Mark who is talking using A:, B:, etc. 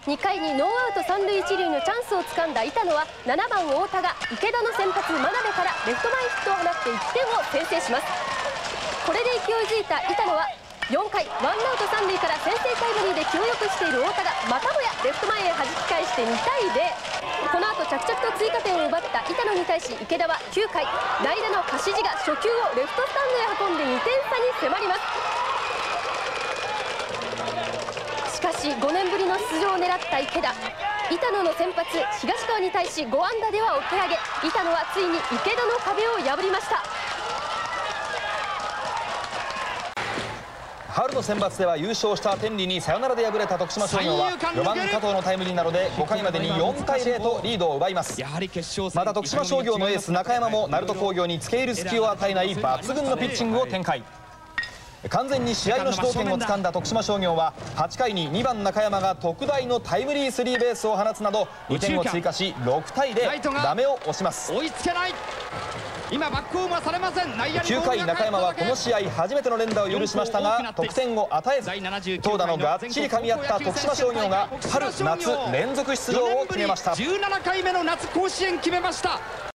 A: 2回にノーアウト3塁1塁のチャンスをつかんだ板野は7番太田が池田の先発真鍋からレフト前ヒットを放って1点を先制します。これで勢いづいた板野は4回ワンアウト3塁から先制タイムリーで気を良くしている太田がまたもやレフト前へ弾き返して2対0。この後着々と追加点を奪った板野に対し池田は9回代打の柏地が初球をレフトスタンドへ運んで2点差に迫ります。しかし5年ぶりの出場を狙った池田、板野の先発東川に対し5安打ではお手上げ。板野はついに池田の壁を破りました。
B: 春の選抜では優勝した天理にサヨナラで敗れた徳島商業は4番加藤のタイムリーなどで5回までに4対0とリードを奪います。また徳島商業のエース中山も鳴門工業に付け入る隙を与えない抜群のピッチングを展開。完全に試合の主導権をつかんだ徳島商業は8回に2番中山が特大のタイムリースリーベースを放つなど2点を追加し6対0、ダメを押します。
C: 追いつけない。今バックホームはされません。
B: 9回中山はこの試合初めての連打を許しましたが得点を与えず、投打のがっちり噛み合った徳島商業が春夏連続出場を決めました。
C: 17回目の夏甲子園決めました。